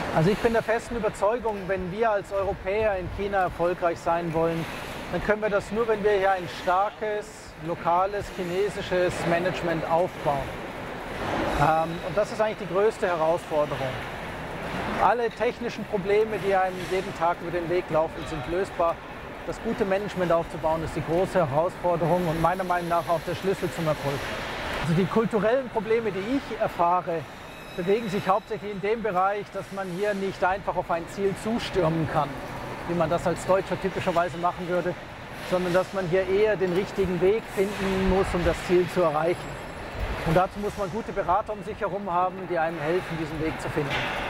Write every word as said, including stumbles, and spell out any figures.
Also ich bin der festen Überzeugung, wenn wir als Europäer in China erfolgreich sein wollen, dann können wir das nur, wenn wir hier ein starkes, lokales, chinesisches Management aufbauen. Ähm, und das ist eigentlich die größte Herausforderung. Alle technischen Probleme, die einem jeden Tag über den Weg laufen, sind lösbar. Das gute Management aufzubauen, ist die große Herausforderung und meiner Meinung nach auch der Schlüssel zum Erfolg. Also die kulturellen Probleme, die ich erfahre, bewegen sich hauptsächlich in dem Bereich, dass man hier nicht einfach auf ein Ziel zustürmen kann, wie man das als Deutscher typischerweise machen würde, sondern dass man hier eher den richtigen Weg finden muss, um das Ziel zu erreichen. Und dazu muss man gute Berater um sich herum haben, die einem helfen, diesen Weg zu finden.